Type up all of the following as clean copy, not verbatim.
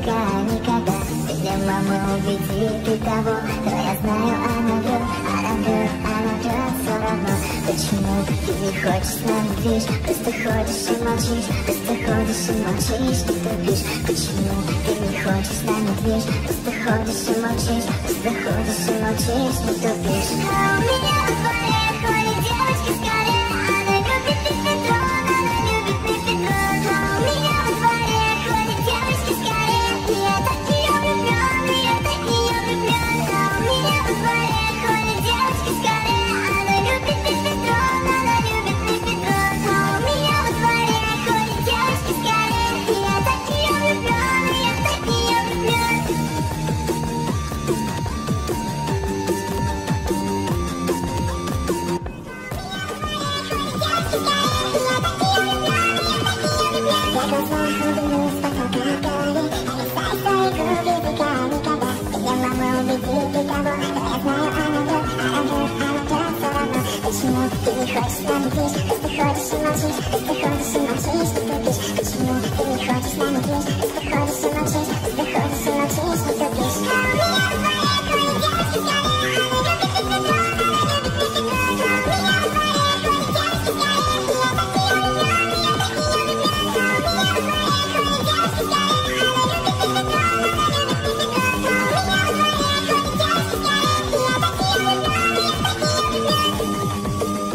языка никогда. Где мама увидит ты того, то я знаю, она врет, она врет, она врет все равно. Почему ты не хочешь с нами движ? Просто ходишь и молчишь, просто ходишь и молчишь, не тупишь. Почему ты не хочешь с нами движ? Просто ходишь и молчишь, просто ходишь и молчишь, не тупишь. А у меня во дворе ходит девочка с горы, она любит мефедрон, она любит мефедрон. А у меня во дворе ходит девочка с горы, и я так в неё влюблён, и я так в неё влюблён. А у меня во дворе ходит девочка с горы, она любит мефедрон, она любит мефедрон. А у меня во дворе ходит девочка с горы, и я так в неё влюблён, и я так в неё влюблён. Я глаза улыбнулась, потолка гори, лиса и свои губы веками никогда. Где мама увидит ты того, то я знаю, она врет, она врет, она врет все равно. Почему ты не хочешь с нами движ? Просто ходишь и молчишь, просто ходишь и молчишь, не тупишь. Почему ты не хочешь с нами движ? Просто ходишь и молчишь, просто ходишь и молчишь, не тупишь. А у меня во дворе ходит девочка с горы, она любит мефедрон, она любит мефедрон. А у меня во дворе ходит девочка с горы, и я так в неё влюблён, и я так в неё влюблён. А у меня во дворе ходит девочка с горы, она любит мефедрон, она любит мефедрон. А у меня во дворе ходит девочка с горы, и я так в неё влюблён, и я так в неё влюблён.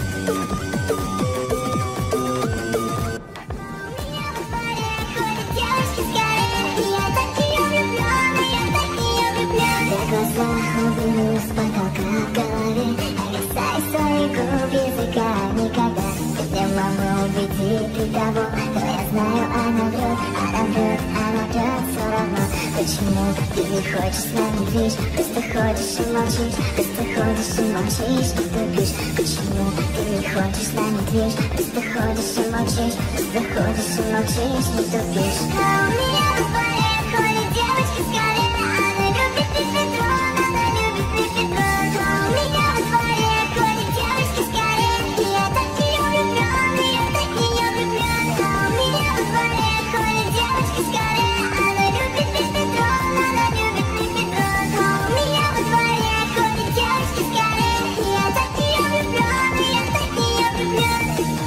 Я глаза улыбнулась, потолка гори, лиса и свои губы языка никогда. Где мама увидит ты того, то я знаю, она врет, она врет, она врет все равно. Почему ты не хочешь с нами движ? Просто ходишь и молчишь, просто ходишь и молчишь, не тупишь. Почему ты не хочешь с нами движ? Просто ходишь и молчишь, просто ходишь и молчишь, не тупишь. А у меня во дворе ходит девочка с горы, она любит мефедрон, она любит мефедрон. А у меня во дворе ходит девочка с горы, и я так в неё влюблён, и я так в неё влюблён. А у меня во дворе ходит девочка с горы, она любит мефедрон, она любит мефедрон. А у меня во дворе ходит девочка с горы, и я так в неё влюблён, и я так в неё влюблён.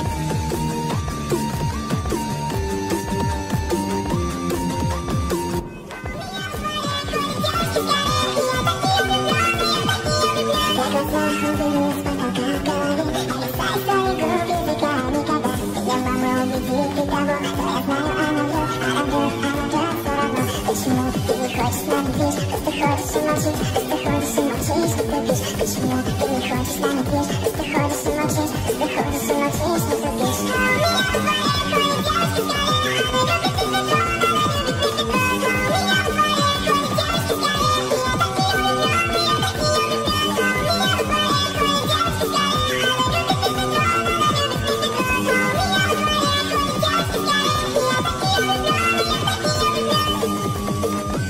Я глаза улыбнулась, потолка гори, лиса и свои губы языка никогда. Где мама увидит ты того, то я знаю, она врет, она врет, она врет все равно. Почему ты не хочешь с нами движ? Просто ходишь и молчишь, просто ходишь и молчишь, не тупишь. Почему ты не хочешь с нами движ? Просто ходишь и молчишь, просто ходишь и молчишь, не тупишь. А у меня во дворе ходит девочка с горы, она любит мефедрон, она любит мефедрон. А у меня во дворе ходит девочка с горы, и я так в неё влюблён, и я так в неё влюблён. А у меня во дворе ходит девочка с горы, она любит мефедрон, она любит мефедрон. А у меня во дворе ходит девочка с горы, и я так в неё влюблён, и я так в неё влюблён.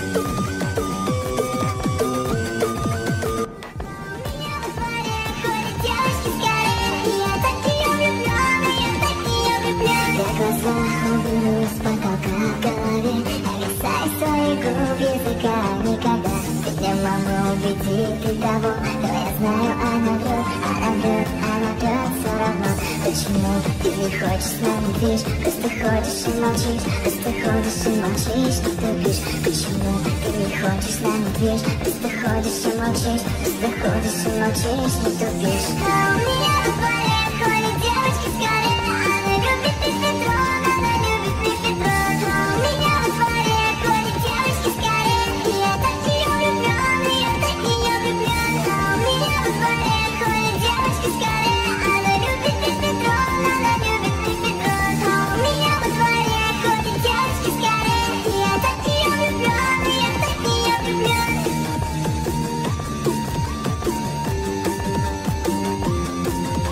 Я глаза улыбнулась, потолка гори, лиса и свои губы языка никогда. Где мама увидит ты того, то я знаю, она врет, она врет, она врет все равно. Почему ты не хочешь с нами движ? Просто ходишь и молчишь, просто ходишь и молчишь, не тупишь. Почему ты не хочешь с нами движ? Просто ходишь и молчишь, просто ходишь и молчишь, не тупишь. А у меня во дворе ходит девочка с горы, она любит мефедрон, она любит мефедрон. А у меня во дворе ходит девочка с горы, и я так в неё влюблён, и я так в неё влюблён. А у меня во дворе ходит девочка с горы, она любит мефедрон, она любит мефедрон. А у меня во дворе ходит девочка с горы, и я так в неё влюблён, и я так в неё влюблён.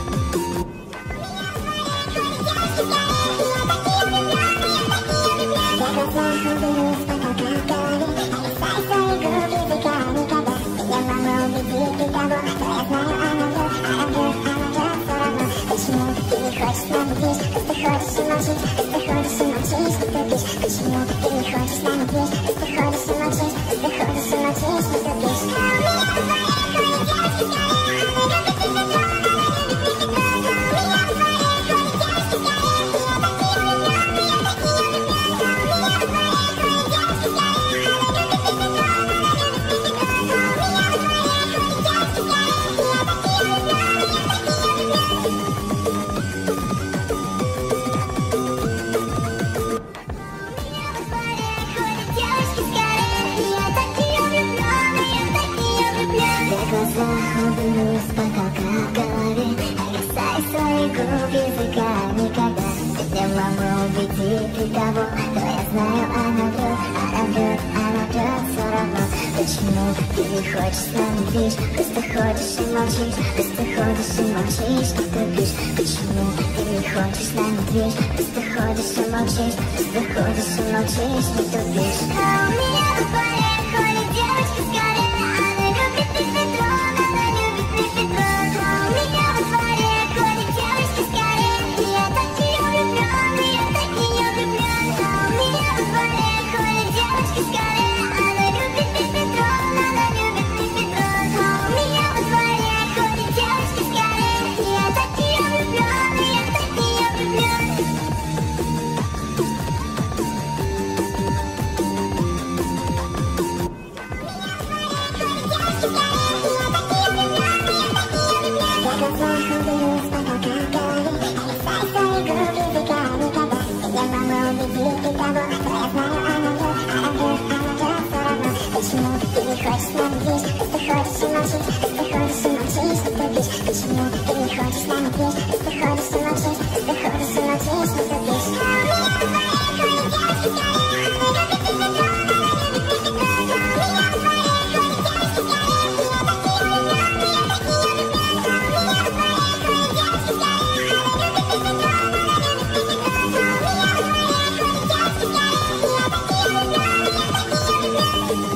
убедит ты того, кто я знаю, она врет, все равно. Почему ты не хочешь с нами движ? Просто ходишь и молчишь, просто ходишь и молчишь, не тупишь. Почему ты не хочешь с нами движ? Просто ходишь и молчишь, просто ходишь и молчишь, не тупишь. А у меня во дворе ходит девочка с горы, она любит мефедрон, она любит мефедрон. А у меня во дворе ходит девочка с горы, и я так в нее влюблен, и я так в нее влюблен. А у меня во дворе ходит девочка с горы, она любит мефедрон, она любит мефедрон. А у меня во дворе ходит девочка с горы, и я так в нее влюблен, и я так в нее влюблен. Почему ты не хочешь с нами движ? Просто ходишь и молчишь, просто ходишь и молчишь, не тупишь. Почему ты не хочешь с нами движ? Просто ходишь и молчишь, просто ходишь и молчишь, не тупишь. А у меня во дворе ходит девочка с горы, она любит мефедрон, она любит мефедрон. А у меня во дворе ходит девочка с горы, и я так в нее влюблен, и я так в нее влюблен. А у меня во дворе ходит девочка с горы, она любит мефедрон, она любит мефедрон. А у меня во дворе ходит девочка с горы, и я так в нее влюблен, и я так в нее влюблен.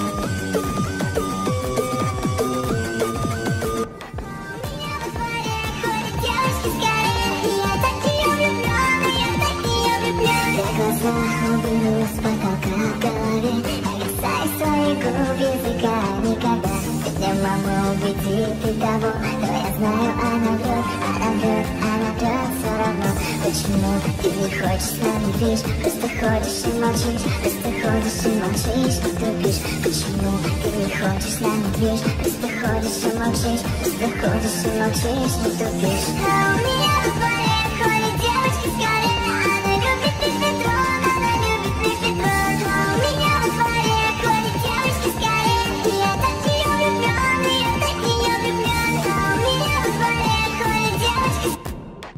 Уберу с потолка в голове, касаясь своих губ языка никогда. Если мама убедит ты того, то я знаю, она врет, все равно. Почему ты не хочешь с нами движ? Просто ходишь и молчишь, просто ходишь и молчишь, не тупишь. Почему ты не хочешь с нами движ? Просто ходишь и молчишь, просто ходишь и молчишь, не тупишь. А у меня во дворе ходит девочка с горы, она любит мефедрон, она любит мефедрон. А у меня во дворе ходит девочка с горы, и я так в нее влюблен, и я так в нее влюблен. А у меня во дворе ходит девочка с горы.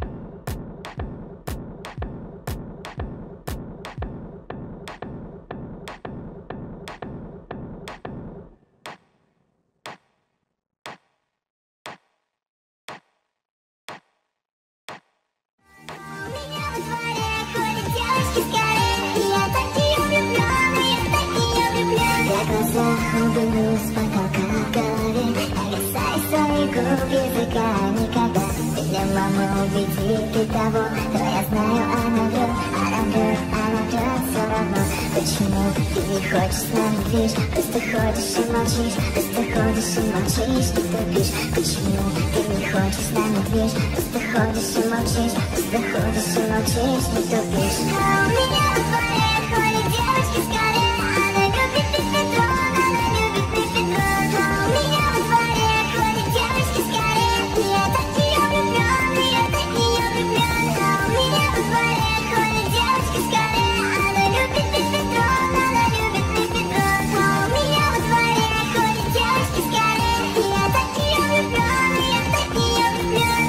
Уберу с потолка в голове, касаясь своих губ языка никогда. Если мама убедит ты того, то я знаю, она врет, все равно. Почему ты не хочешь с нами движ? Просто ходишь и молчишь, просто ходишь и молчишь, не тупишь. Почему ты не хочешь с нами движ? Просто ходишь и молчишь, просто ходишь и молчишь, не тупишь. А у меня во дворе ходит девочка с горы, она любит мефедрон, она любит мефедрон. А у меня во дворе ходит девочка с горы, и я так в нее влюблен, и я так в нее влюблен. А у меня во дворе ходит девочка с горы, она любит мефедрон, она любит мефедрон. А у меня во дворе ходит девочка с горы, и я так в нее влюблен, и я так в нее влюблен.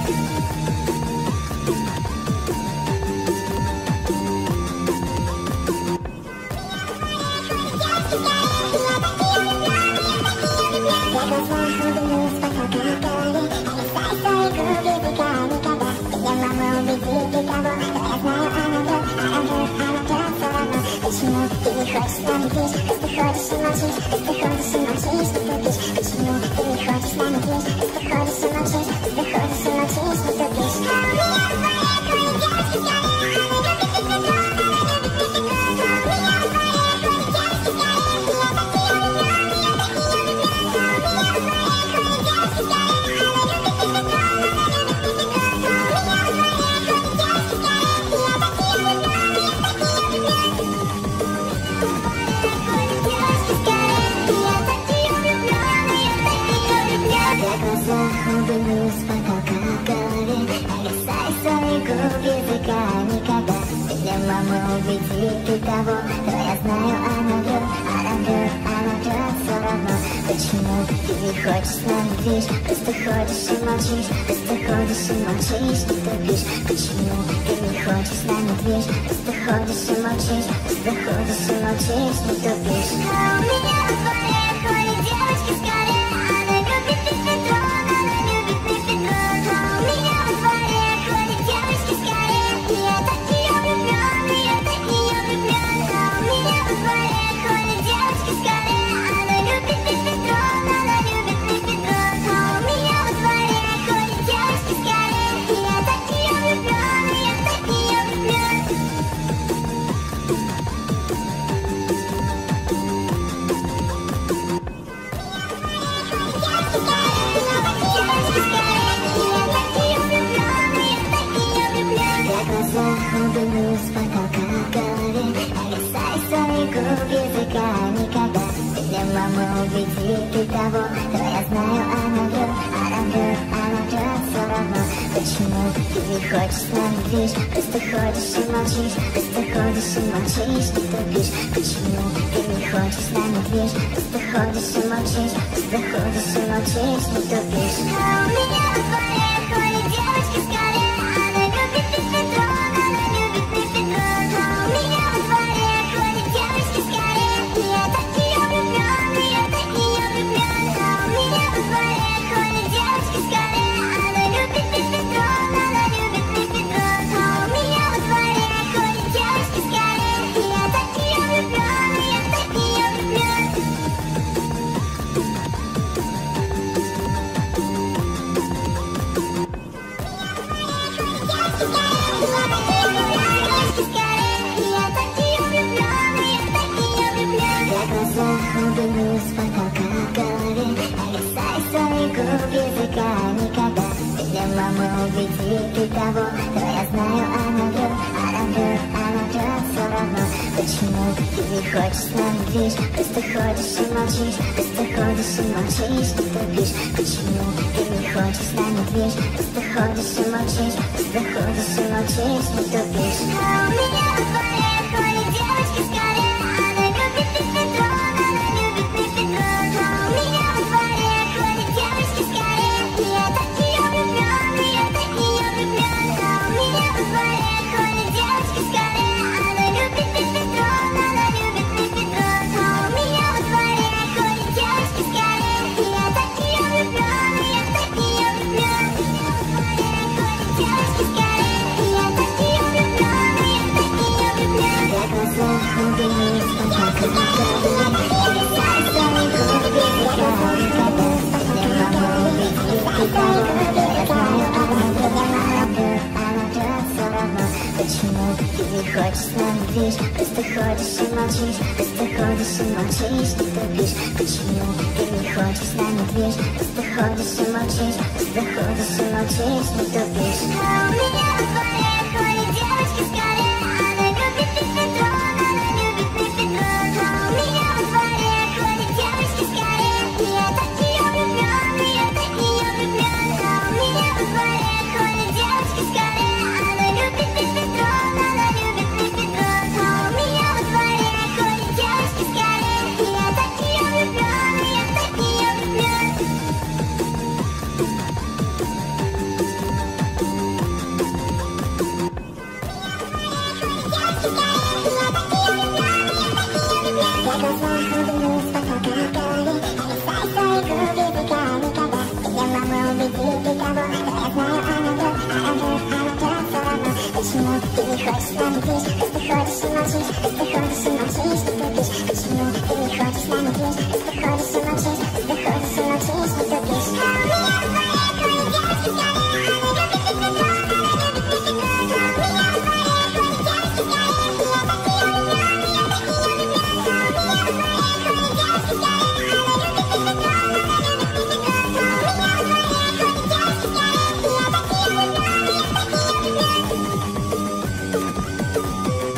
Почему ты не хочешь с нами движ? Просто ходишь и молчишь, просто ходишь и молчишь, не тупишь. Почему ты не хочешь с нами движ? Просто ходишь и молчишь, просто ходишь и молчишь, не тупишь. А у меня во дворе ходит девочка с горы, она любит мефедрон, она любит мефедрон. А у меня во дворе ходит девочка с горы, и я так в нее влюблен, и я так в нее влюблен. А у меня во дворе ходит девочка с горы, она любит мефедрон, она любит мефедрон. А у меня во дворе ходит девочка с горы, и я так в нее влюблен, и я так в нее влюблен. Я глаза уберу маму убеди ты того, но я знаю, она врет, все равно. Почему ты не хочешь с нами движ? Просто ходишь и молчишь, просто ходишь и молчишь, не тупишь. Почему ты не хочешь с нами движ? Просто ходишь и молчишь, просто ходишь и молчишь, не тупишь. А у меня во дворе ходит девочка скорее, она любит пифедрон, она любит пифедрон. А у меня во дворе ходит девочка скорее, и я так в неё влюблён, и я так в неё влюблён. А у меня во дворе ходит девочка скорее, она любит пифедрон, она любит пифедрон. А у меня во дворе ходит девочка скорее, и я так в неё влюблён, и я так в неё влюблён. Убегу с потолка голове, нависай свои губы языка никогда. Если маму убеди ты того, то я знаю, она врет, все равно. Почему ты не хочешь с нами движ? Просто ходишь и молчишь, просто ходишь и молчишь, не тупишь. Почему ты не хочешь с нами движ? Просто ходишь и молчишь, просто ходишь и молчишь, не тупишь. А у меня во дворе ходит девочка скорее, она любит пифедрон, она любит пифедрон. А у меня во дворе ходит девочка скорее, и я так в неё влюблён, и я так в неё влюблён. А у меня во дворе ходит девочка скорее, она любит пифедрон, она любит пифедрон. А у меня во дворе ходит девочка скорее, и я так в неё влюблён, и я так в неё влюблён. Убегу с потолка голове, нависай свои губы языка никогда. Если маму убеди ты того, то я знаю, она врет, все равно. Почему ты не хочешь с нами движ? Просто ходишь и молчишь, просто ходишь и молчишь, не тупишь. Почему ты не хочешь с нами движ? Просто ходишь и молчишь, просто ходишь и молчишь, не тупишь. А у меня во дворе ходит девочка скорее, она любит пифедрон, она любит пифедрон. А у меня во дворе ходит девочка скорее, и я так в неё влюблён, и я так в неё влюблён. А у меня во дворе ходит девочка скорее, она любит пифедрон, она любит пифедрон. А у меня во дворе ходит девочка скорее, и я так в неё влюблён, и я так в неё влюблён. Девочка скорее, и я так в неё влюблён, и я так в неё влюблён. Я глаза убегу с потолка голове, нависай свои губы языка никогда. Если маму убеди ты того, то я знаю, она врет, все равно. Почему ты не хочешь с нами движ? Просто ходишь и молчишь, просто ходишь и молчишь, не тупишь. Почему ты не хочешь с нами движ? Просто ходишь и молчишь, просто ходишь и молчишь, не тупишь. А у меня во дворе ходит девочка скорее, она любит пифедрон, она любит пифедрон. А у меня во дворе ходит девочка скорее, и я так в неё влюблён, и я так в неё влюблён. А у меня во дворе ходит девочка скорее, она любит пифедрон, она любит пифедрон. А у меня во дворе ходит девочка скорее, и я так в неё влюблён, и я так в неё влюблён. Я глаза убегу с потолка голове, нависай свои губы языка никогда. Если маму убеди ты того, то я знаю, она врет, все равно. Почему ты не хочешь с нами движ? Просто ходишь и молчишь, просто ходишь и молчишь, не тупишь. Почему ты не хочешь с нами движ? Просто ходишь и молчишь, просто ходишь и молчишь, не тупишь. А у меня во дворе ходит девочка скорее, она любит пифедрон, она любит пифедрон. А у меня во дворе ходит девочка скорее, и я так в неё влюблён, и я так в неё влюблён. А у меня во дворе ходит девочка скорее, она любит пифедрон, она любит пифедрон. А у меня во дворе ходит девочка скорее, и я так в неё влюблён, и я так в неё влюблён.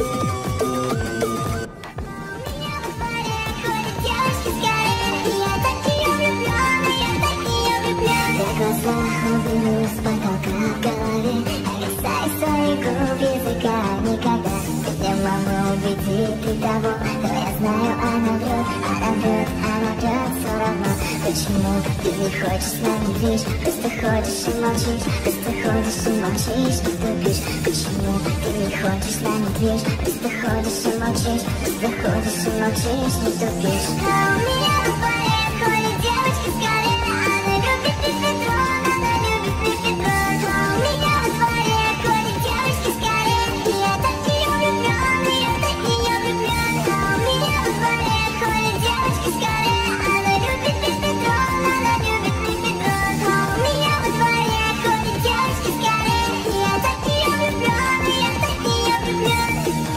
могу убедить ты того, но я знаю, она врет, все равно. Почему ты не хочешь с нами движ? Просто ходишь и молчишь, просто ходишь и молчишь, и тупишь. Почему ты не хочешь с нами движ? Просто ходишь и молчишь, просто ходишь и молчишь, не тупишь. А у меня во дворе ходит девочка с колена, она любит мефедрон, она любит мефедрон. А у меня во дворе ходит девочка с колена, и я так в нее влюблен, и я так в нее влюблен. А у меня во дворе ходит девочка с колена, она любит мефедрон, она любит мефедрон. А у меня во дворе ходит девочка с колена, и я так в нее влюблен, и я так в нее влюблен.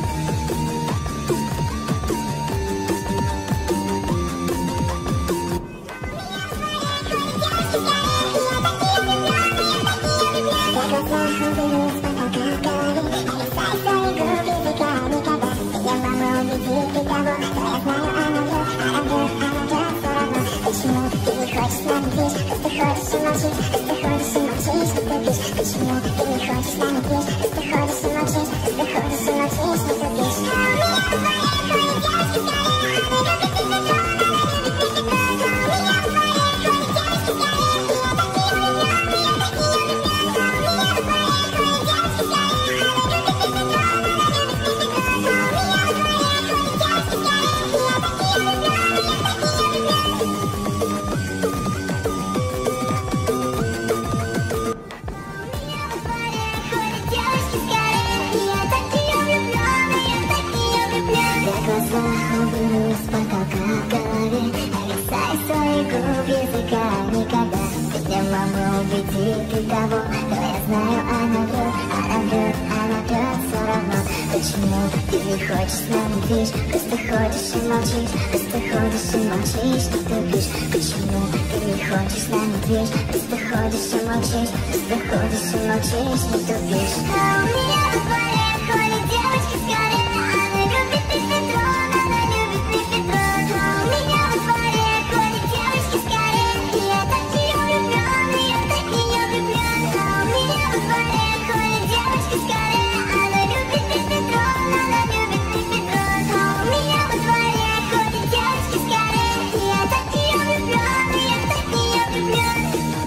Почему ты не хочешь с нами движ? Просто ходишь и молчишь, просто ходишь и молчишь, не тупишь. Почему ты не хочешь с нами движ? Просто ходишь и молчишь, просто ходишь и молчишь, не тупишь. А у меня во дворе ходит девочка с колена, она любит мефедрон, она любит мефедрон. А у меня во дворе ходит девочка с колена, и я так в нее влюблен, и я так в нее влюблен. А у меня во дворе ходит девочка с колена, она любит мефедрон, она любит мефедрон. А у меня во дворе ходит девочка с колена, и я так в нее влюблен, и я так в нее влюблен. Глаза уберу с потолка голове, касай свои губ языка никогда. Я могу убедить ты того, но я знаю, она врет, все равно. Почему ты не хочешь с нами движ? Просто ходишь и молчишь, просто ходишь и молчишь, не тупишь. Почему ты не хочешь с нами движ? Просто ходишь и молчишь, просто ходишь и молчишь, не тупишь. А у меня во дворе ходит девочка с колена, она любит мефедрон, она любит мефедрон. А у меня во дворе ходит девочка с колена, и я так в нее влюблен, и я так в нее влюблен. А у меня во дворе ходит девочка с колена, она любит мефедрон, она любит мефедрон. А у меня во дворе ходит девочка с колена, и я так в нее влюблен, и я так в нее влюблен.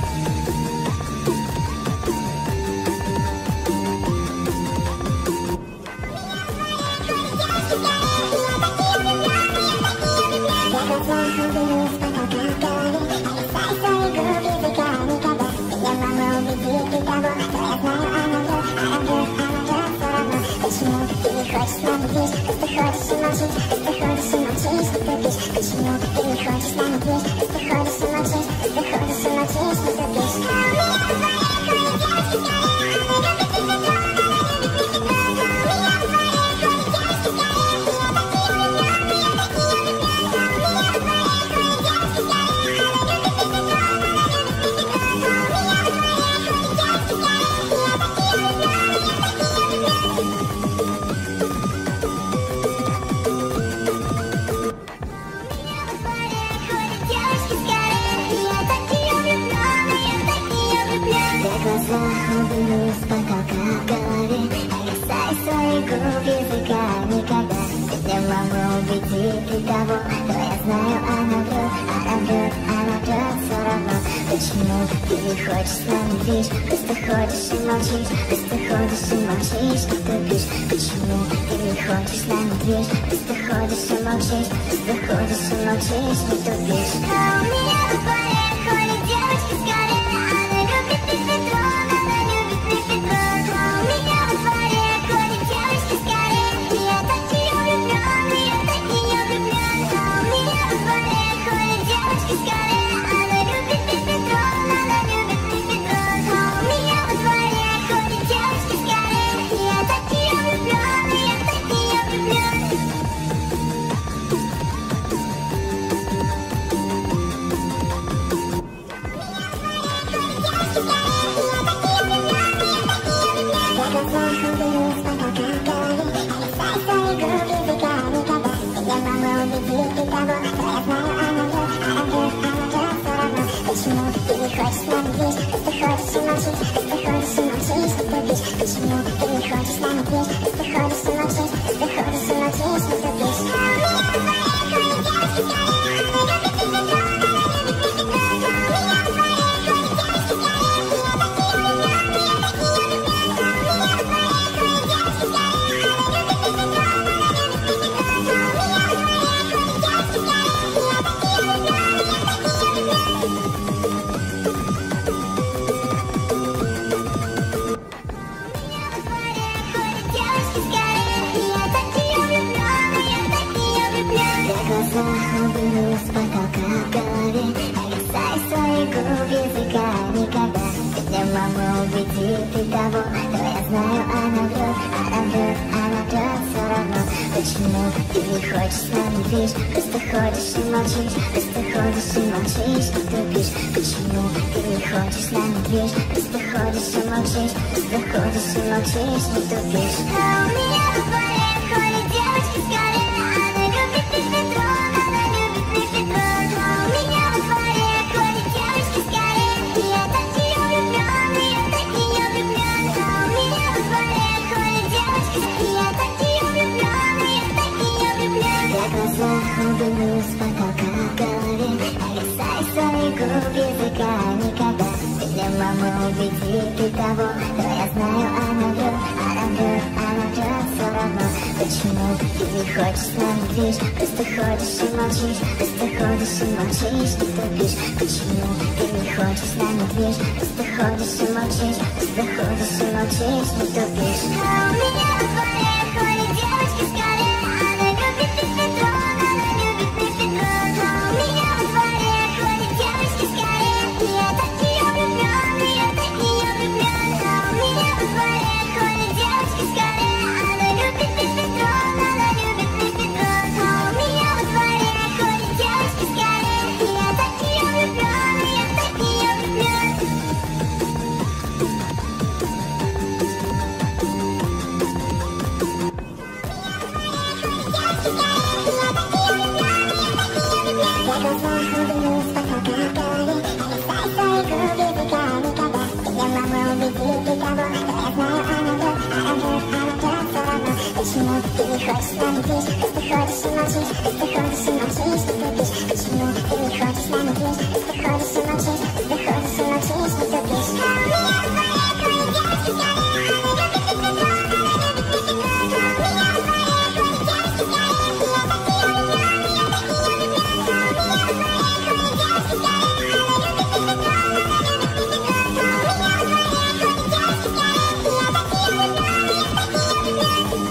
Почему ты не хочешь с нами движ? Просто ходишь и молчишь, просто ходишь и молчишь, не тупишь. Почему ты не хочешь с нами движ? Просто ходишь и молчишь, просто ходишь и молчишь, не тупишь. А у меня во дворе ходит девочка с колена, она любит мефедрон, она любит мефедрон. А у меня во дворе ходит девочка с колена, и я так в нее влюблен, и я так в нее влюблен. А у меня во дворе ходит девочка с колена, она любит мефедрон, она любит мефедрон. А у меня во дворе ходит девочка с колена, и я так в нее влюблен, и я так в нее влюблен. Глаза уберу с потолка голове, касай свои губ языка никогда. Я могу убедить ты того, но я знаю, она врет, все равно. Почему ты не хочешь с нами движ? Просто ходишь и молчишь, просто ходишь и молчишь, не тупишь. Почему ты не хочешь с нами движ? Просто ходишь и молчишь, просто ходишь и молчишь, не тупишь. А у меня во дворе ходит девочка с колена, она любит мефедрон, она любит мефедрон. А у меня во дворе ходит девочка с колена, и я так в нее влюблен, и я так в нее влюблен. А у меня во дворе ходит девочка с колена, она любит мефедрон, она любит мефедрон. А у меня во дворе ходит девочка с колена, и я так в нее влюблен, и я так в нее влюблен. убедит ты того, кто я знаю, она врет, все равно. Почему ты не хочешь с нами ближе, просто ходишь и молчишь, просто ходишь и молчишь, и тупишь. Почему ты не хочешь с нами ближе, просто ходишь и молчишь, просто ходишь и молчишь, и тупишь. А у меня во дворе ходит девочка с колена, она любит мефедрон, она любит мефедрон. А у меня во дворе ходит девочка с колена, и я так в нее влюблен, и я так в нее влюблен. А у меня во дворе ходит девочка, и я так в нее влюблен, и я так в нее влюблен. Я глаза уберу с потолка в голове, а касаюсь своих губ языка никогда. Если мама убедит ты того, то я знаю, она врет, все равно. Почему ты не хочешь с нами ближе, просто ходишь и молчишь, просто ходишь и молчишь, и тупишь. Почему ты не хочешь с нами ближе, просто ходишь и молчишь, просто ходишь и молчишь, и тупишь. А у меня во дворе ходит девочка с колена, она любит мефедрон, она любит мефедрон. А у меня во дворе ходит девочка с колена, и я так в нее влюблен, и я так в нее влюблен. А у меня во дворе ходит девочка с колена, она любит мефедрон, она любит мефедрон. А у меня во дворе ходит девочка с колена, и я так в нее влюблен, и я так в нее влюблен. Я глаза уберу с потолка в голове, а касаюсь своих губ языка никогда. Если мама убедит ты того, то я знаю, она врет, все равно. Почему ты не хочешь с нами ближе, просто ходишь и молчишь, просто ходишь и молчишь, и тупишь. Почему ты не хочешь с нами ближе, просто ходишь и молчишь, просто ходишь и молчишь, и тупишь. А у меня во дворе ходит девочка с колена, она любит мефедрон, она любит мефедрон. А у меня во дворе ходит девочка с колена, и я так в нее влюблен, и я так в нее влюблен. А у меня во дворе ходит девочка с колена, она любит мефедрон, она любит мефедрон. А у меня во дворе ходит девочка с колена, и я так в нее влюблен, и я так в нее влюблен.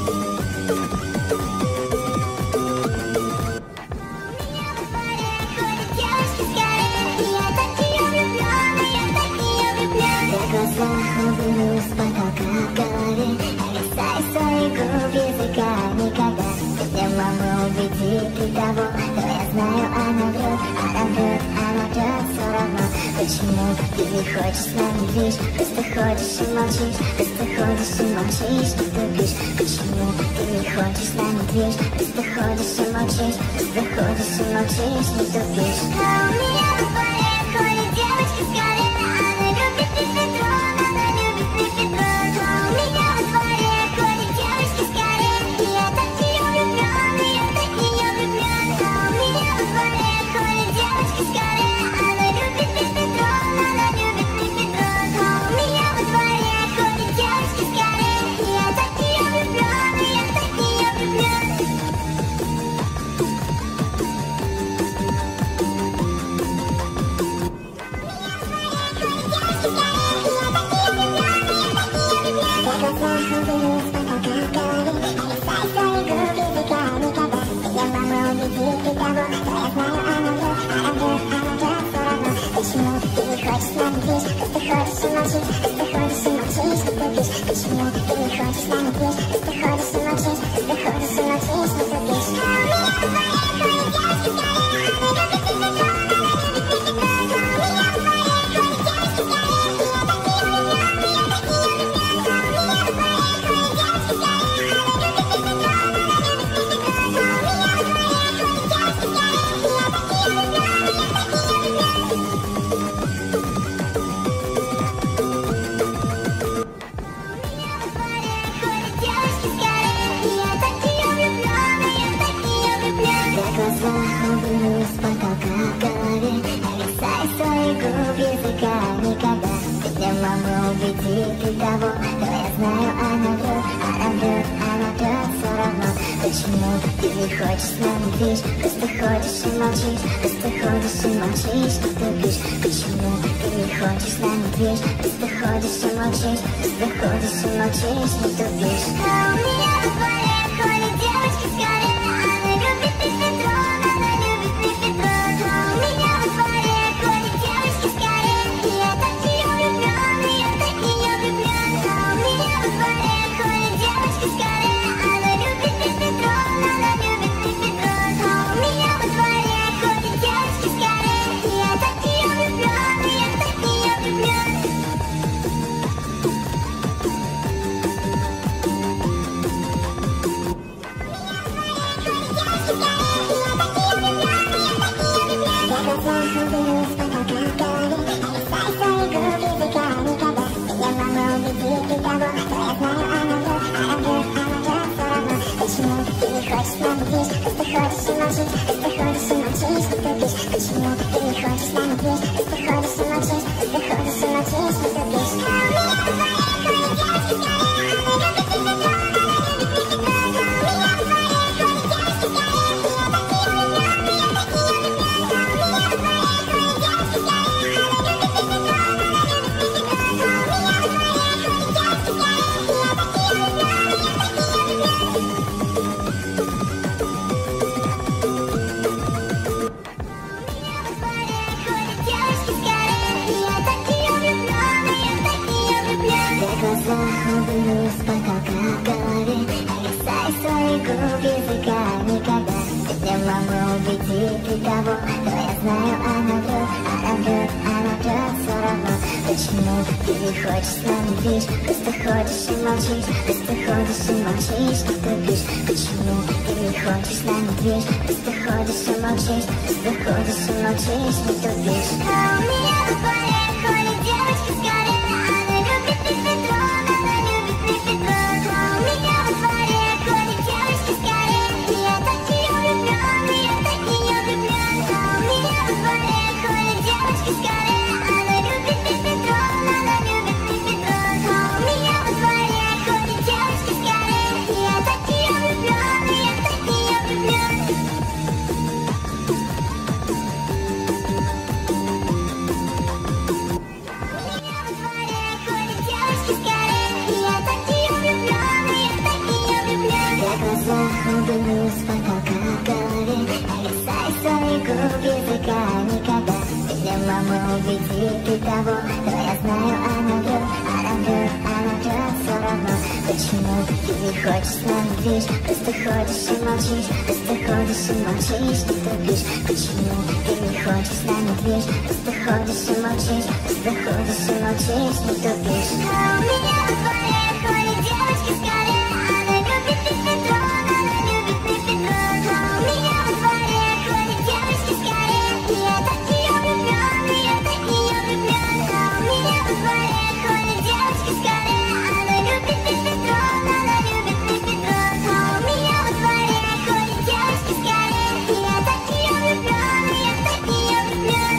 Я глаза уберу с потолка в голове, а касаюсь своих губ языка никогда. Если мама убедит ты того, то я знаю, она врет, все равно. Почему ты не хочешь с нами ближе, просто ходишь и молчишь, просто ходишь и молчишь, и тупишь. Почему ты не хочешь с нами ближе, просто ходишь и молчишь, просто ходишь и молчишь, и тупишь. А у меня во дворе ходит девочка с колена, она любит мефедрон, она любит мефедрон. А у меня во дворе ходит девочка с колена, и я так в нее влюблен, и я так в нее влюблен. А у меня во дворе ходит девочка с колена, она любит мефедрон, она любит мефедрон. А у меня во дворе ходит девочка с колена, и я так в нее влюблен, и я так в нее влюблен. Я глаза уберу с потолка в голове, а касаюсь своих губ языка никогда. Если мама убедит ты того, то я знаю, она врет, все равно. Почему ты не хочешь с нами ближе, просто ходишь и молчишь, просто ходишь и молчишь, и тупишь. Почему ты не хочешь с нами ближе, просто ходишь и молчишь, просто ходишь и молчишь, и тупишь. А у меня во дворе ходит девочка с колена, она любит мефедрон, она любит мефедрон. А у меня во дворе ходит девочка с колена, и я так в нее влюблен, и я так в нее влюблен. А у меня во дворе ходит девочка с колена, она любит мефедрон, она любит мефедрон. А у меня во дворе ходит девочка с колена, и я так в нее влюблен, и я так в нее влюблен. Я глаза уберу с потолка в голове, а касаюсь своих губ языка никогда. Если мама убедит ты того, то я знаю, она врет, все равно. Почему ты не хочешь с нами ближе, просто ходишь и молчишь, просто ходишь и молчишь, и тупишь. Почему ты не хочешь с нами ближе, просто ходишь и молчишь, просто ходишь и молчишь, и тупишь. А у меня во дворе ходит девочка с колена, она любит мефедрон, она любит мефедрон. А у меня во дворе ходит девочка с колена, и я так в нее влюблен, и я так в нее хочешь с нами движ, просто ходишь и молчишь, просто ходишь и молчишь, не тупишь. Почему ты не хочешь с нами движ, просто ходишь и молчишь, просто ходишь и молчишь, не тупишь. Глаза уберу с потолка головы, касай своих губ языка никогда. Если мама убедит ты того, то я знаю, она врет, все равно. Почему ты не хочешь с нами движ, просто ходишь и молчишь, просто ходишь и молчишь, не тупишь. Почему ты не хочешь с нами движ, просто ходишь и молчишь, просто ходишь и молчишь, не тупишь. А у меня в дворе ходит девочка с горы, она любит мефедрон, она любит мефедрон. А у меня во дворе ходит девочка с горы, и я так в нее влюблен, и я так в нее влюблен. А у меня во дворе ходит девочка с горы, она любит мефедрон, она любит мефедрон. А у меня во дворе ходит девочка с горы, и я так в нее влюблен, и я так в нее влюблен. Глаза уберу с потолка головы, касай своих губ языка никогда. Если мама убедит ты того, то я знаю, она врет, все равно. Почему ты не хочешь с нами движ, просто ходишь и молчишь, просто ходишь и молчишь, не тупишь. Почему ты не хочешь с нами движ, просто ходишь и молчишь, просто ходишь и молчишь, не тупишь. А у меня во дворе ходит девочка с горы, она любит мефедрон, она любит мефедрон. А у меня во дворе ходит девочка с горы, и я так в нее влюблен, и я так в нее влюблен. А у меня во дворе ходит девочка с горы, она любит мефедрон, она любит мефедрон. А у меня во дворе ходит девочка с горы, и я так в нее влюблен, и я так в нее влюблен.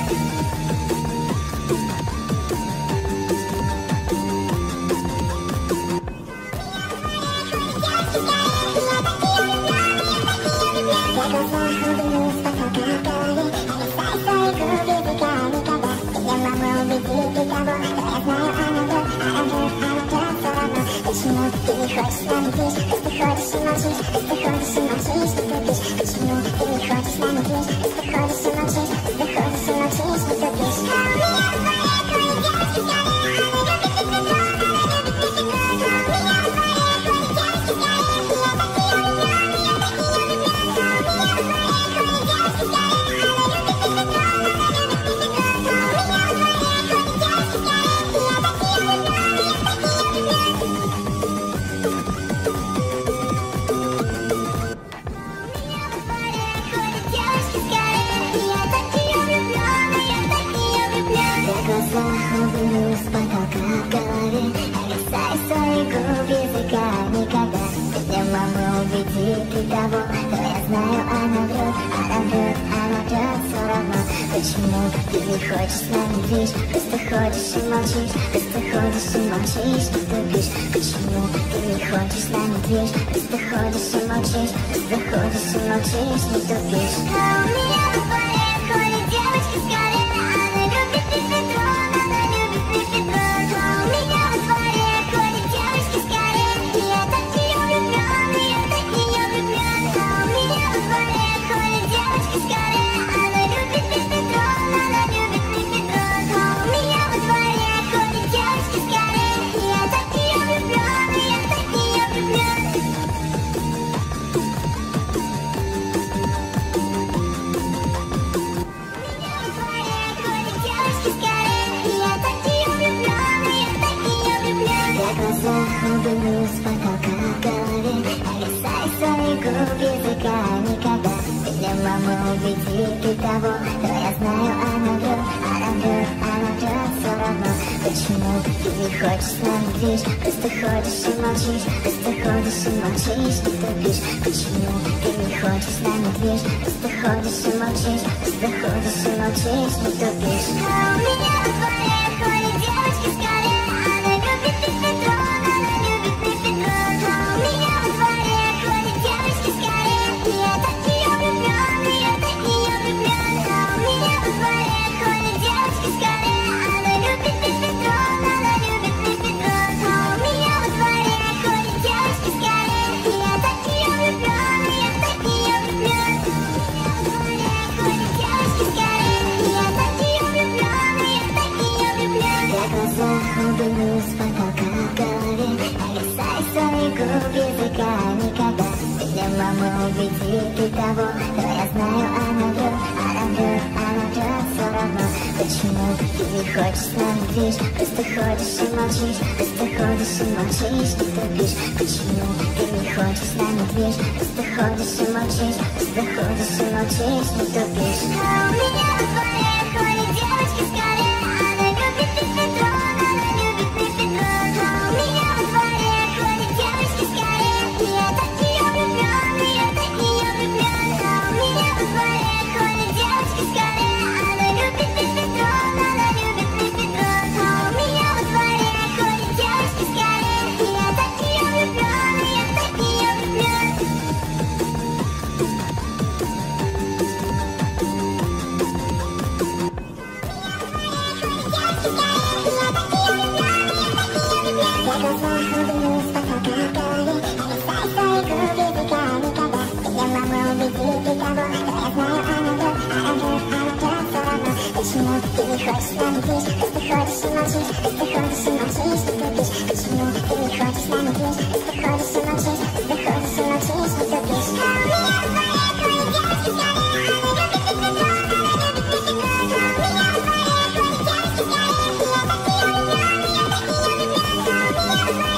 Я глаза уберу с потолка головы, касай своих губ языка никогда. Если мама убедит ты того, то я знаю, она врет, все равно. Почему ты не хочешь с нами движ, просто ходишь и молчишь, просто ходишь и молчишь, не тупишь. Почему ты не хочешь с нами движ, просто ходишь и молчишь, просто ходишь и молчишь, не тупишь. А у меня во дворе ходит девочка с горы, она любит мефедрон, она любит мефедрон. А у меня во дворе ходит девочка с горы, и я так в нее влюблен, и я так в нее влюблен. А у меня во дворе ходит девочка с горы, она любит мефедрон, она любит мефедрон. А у меня во дворе ходит девочка с горы, и я так в нее влюблен, и я так в нее влюблен. Глаза уберу с потолка головы, касай своих губ языка никогда. Если мама убедит ты того, то я знаю, она врет, все равно. Почему ты не хочешь с нами движ, просто ходишь и молчишь, просто ходишь и молчишь, не тупишь. Почему ты не хочешь с нами движ, просто ходишь и молчишь, просто ходишь и молчишь, не тупишь. А у меня во дворе ходит девочка с горы, она любит мефедрон, она любит мефедрон. А у меня во дворе ходит девочка с горы, и я так в нее влюблен, и я так в нее влюблен. А у меня во дворе ходит девочка с горы, она любит мефедрон, она любит мефедрон. А у меня во дворе ходит девочка с горы, и я так в нее влюблен, и я так в нее влюблен. Глаза уберу с потолка головы, касай своих губ языка никогда. Если мама убедит ты того, то я знаю, она врет, все равно. Почему ты не хочешь с нами движ, просто ходишь и молчишь, просто ходишь и молчишь, не тупишь. Почему ты хочешь с нами движ, просто ходишь и молчишь, просто ходишь и молчишь, не тупишь. А у меня во дворе ходит девочка с каре, она любит мефедрон, она любит мефедрон. А у меня во дворе ходит девочка с каре, и я так в нее влюблен, и я так в нее влюблен. А у меня во дворе ходит девочка с каре, она любит мефедрон, она любит мефедрон. А у меня во дворе ходит девочка с каре, и я так в нее влюблен, и я так в нее влюблен. Я глаза уберу с потолка в голове, а касай свои губы языка никогда. Если маму убедит ты того, то я знаю, она врет, она врет, она врет все равно. Почему ты не хочешь с нами движ, просто ходишь и молчишь, просто ходишь и молчишь, не тупишь. Почему ты не хочешь с нами движ, просто ходишь и молчишь, просто ходишь и молчишь, не тупишь. А у меня во дворе ходит девочка с каре, она любит мефедрон, она любит мефедрон. А у меня во дворе ходит девочка с каре, и я так в нее влюблен, и я так в нее влюблен. А у меня во дворе ходит девочка с каре, она любит мефедрон, она любит мефедрон. А у меня во дворе ходит девочка с каре, и я так в нее влюблен, и я так в нее влюблен. Я глаза уберу с потолка в голове, а касай свои губы языка никогда. Если мама убедит ты того, то я знаю, она врет, она врет, она врет все равно. Почему ты не хочешь с нами движ, просто ходишь и молчишь, просто ходишь и молчишь, не тупишь. Почему ты не хочешь с нами движ, просто ходишь и молчишь, просто ходишь и молчишь, не тупишь. А у меня во дворе ходит девочка с каре, она любит мефедрон, она любит мефедрон. А у меня во дворе ходит девочка с каре, и я так в нее влюблен, и я так в нее влюблен.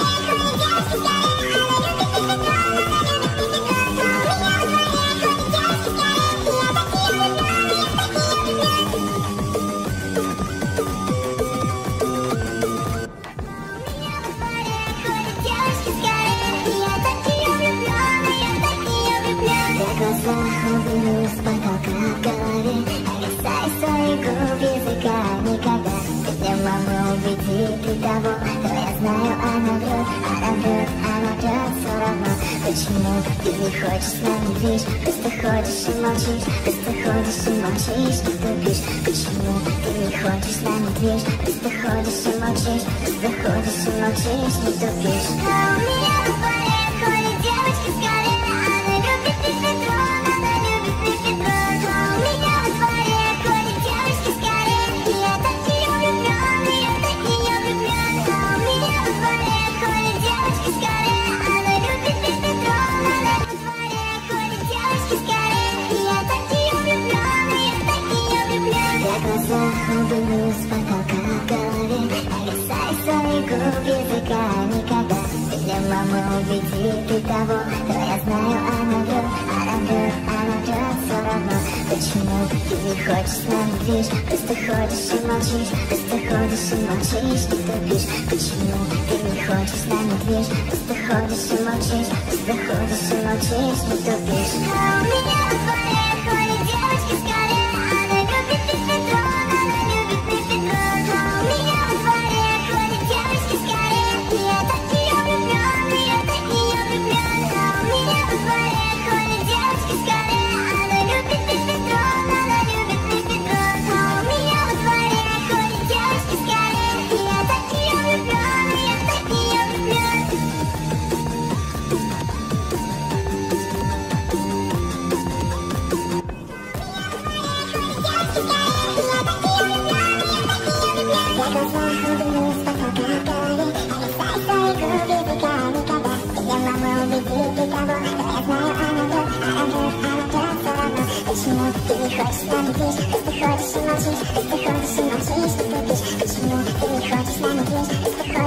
Глаза уберу с потолка в голове, а касай свои губы языка никогда. Если мама убедит ты того, то я знаю, она врет, она врет, она врет все равно. Почему ты не хочешь с нами движ, просто ходишь и молчишь, просто ходишь и молчишь, не тупишь. Почему ты не хочешь с нами движ, просто ходишь и молчишь, просто ходишь и молчишь, не тупишь. А у меня во дворе ходит девочка с каре, она любит мефедрон, она любит мефедрон. А у меня во дворе ходит девочка с каре, и я так в нее влюблен, и я так в нее влюблен. А у меня во дворе ходит девочка с каре, она любит мефедрон, она во дворе ходит девочка с каре, и я так в нее влюблен, и я так в нее влюблен. Я глаза уберу с потолка в голове, а касай свои губы языка никогда. Если мама убедит ты того, то я знаю, она врет, она врет, она врет все равно. Почему ты не хочешь с нами движ, просто ходишь и молчишь, просто ходишь и молчишь, не тупишь. Почему ты не хочешь с нами движ, просто ходишь и молчишь, просто ходишь и молчишь, не тупишь. А у меня во дворе ходит девочка с каре, она любит мефедрон, она любит мефедрон. А у меня во дворе ходит девочка с каре, и я так в нее влюблен, и я так в нее влюблен. А у меня во дворе ходит девочка с каре, она любит мефедрон, она любит мефедрон. А у меня во дворе ходит девочка с каре, и я так в нее влюблен, и я так в нее влюблен. Я глаза уберу с потолка в голове, а касай свои губы языка никогда. Если мама убедит ты того, то я знаю, она врет, она врет, она врет все равно. Почему ты не хочешь с нами движ, просто ходишь и молчишь, просто ходишь и молчишь, не тупишь. Почему ты не хочешь с нами движ, просто ходишь